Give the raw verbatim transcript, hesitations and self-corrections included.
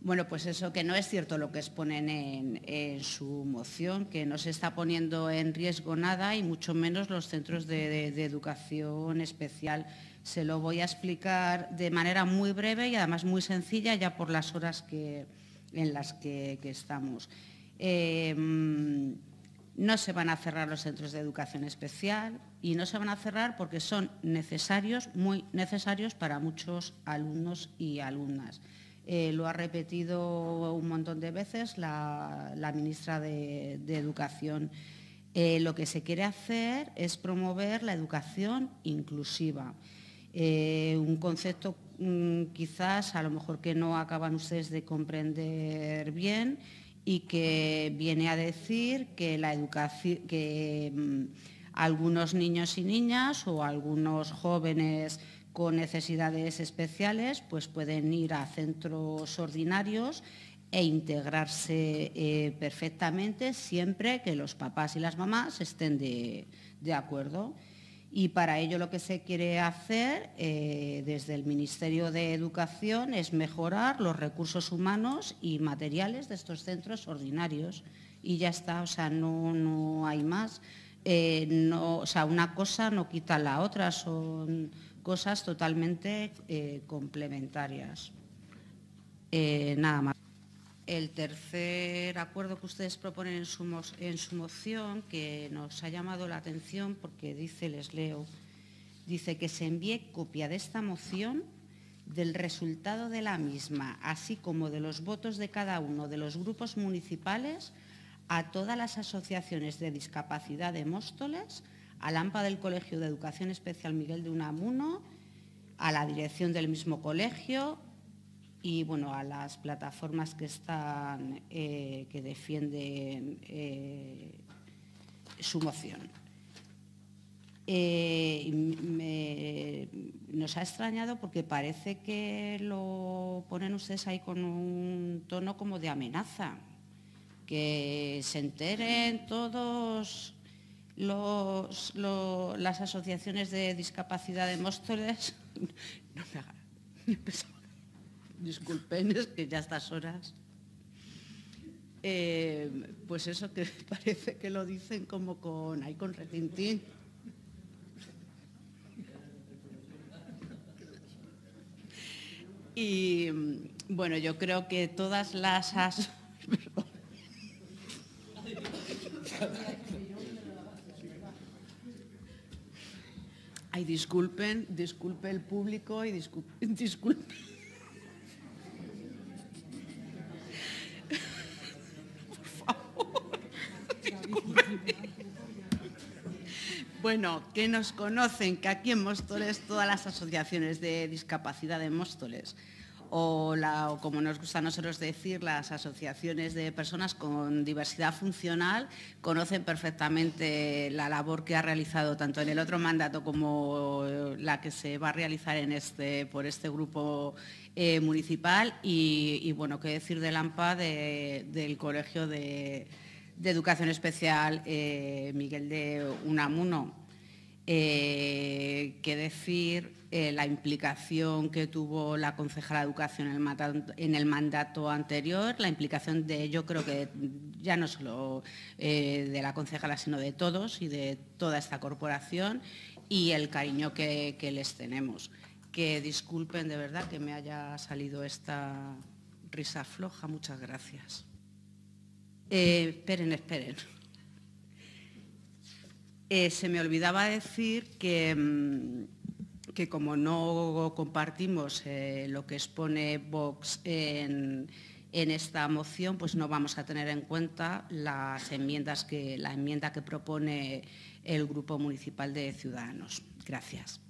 Bueno, pues eso, que no es cierto lo que exponen en, en su moción, que no se está poniendo en riesgo nada y mucho menos los centros de, de, de educación especial. Se lo voy a explicar de manera muy breve y además muy sencilla, ya por las horas que, en las que, que estamos. Eh, no se van a cerrar los centros de educación especial y no se van a cerrar porque son necesarios, muy necesarios para muchos alumnos y alumnas. Eh, lo ha repetido un montón de veces la, la ministra de, de Educación. Eh, lo que se quiere hacer es promover la educación inclusiva. Eh, un concepto mmm, quizás a lo mejor que no acaban ustedes de comprender bien y que viene a decir que, la educación, que mmm, algunos niños y niñas o algunos jóvenes con necesidades especiales pues pueden ir a centros ordinarios e integrarse eh, perfectamente siempre que los papás y las mamás estén de, de acuerdo. Y para ello lo que se quiere hacer eh, desde el Ministerio de Educación es mejorar los recursos humanos y materiales de estos centros ordinarios. Y ya está, o sea, no, no hay más. Eh, no, o sea, una cosa no quita la otra, son cosas totalmente eh, complementarias. Eh, nada más. El tercer acuerdo que ustedes proponen en su, en su moción, que nos ha llamado la atención porque dice, les leo, dice que se envíe copia de esta moción del resultado de la misma, así como de los votos de cada uno de los grupos municipales a todas las asociaciones de discapacidad de Móstoles, al AMPA del Colegio de Educación Especial Miguel de Unamuno, a la dirección del mismo colegio y bueno, a las plataformas que están, eh, que defienden eh, su moción. Eh, me, nos ha extrañado porque parece que lo ponen ustedes ahí con un tono como de amenaza, que se enteren todos los, los, las asociaciones de discapacidad de Móstoles. No me hagan. Disculpen, es que ya a estas horas. Eh, pues eso, que parece que lo dicen como con, ahí con retintín. Y bueno, yo creo que todas las... As... Ay, disculpen, disculpe el público y disculpen, disculpen. Bueno, que nos conocen que aquí en Móstoles todas las asociaciones de discapacidad de Móstoles o, la, o como nos gusta a nosotros decir, las asociaciones de personas con diversidad funcional conocen perfectamente la labor que ha realizado tanto en el otro mandato como la que se va a realizar en este, por este grupo eh, municipal y, y, bueno, qué decir del AMPA de, del Colegio de... de Educación Especial eh, Miguel de Unamuno. Eh, qué decir eh, la implicación que tuvo la concejala de Educación en el, mandato, en el mandato anterior, la implicación de, yo creo que ya no solo eh, de la concejala, sino de todos y de toda esta corporación y el cariño que, que les tenemos. Que disculpen de verdad que me haya salido esta risa floja. Muchas gracias. Eh, esperen, esperen. Eh, se me olvidaba decir que, que como no compartimos eh, lo que expone Vox en, en esta moción, pues no vamos a tener en cuenta las enmiendas que, la enmienda que propone el Grupo Municipal de Ciudadanos. Gracias.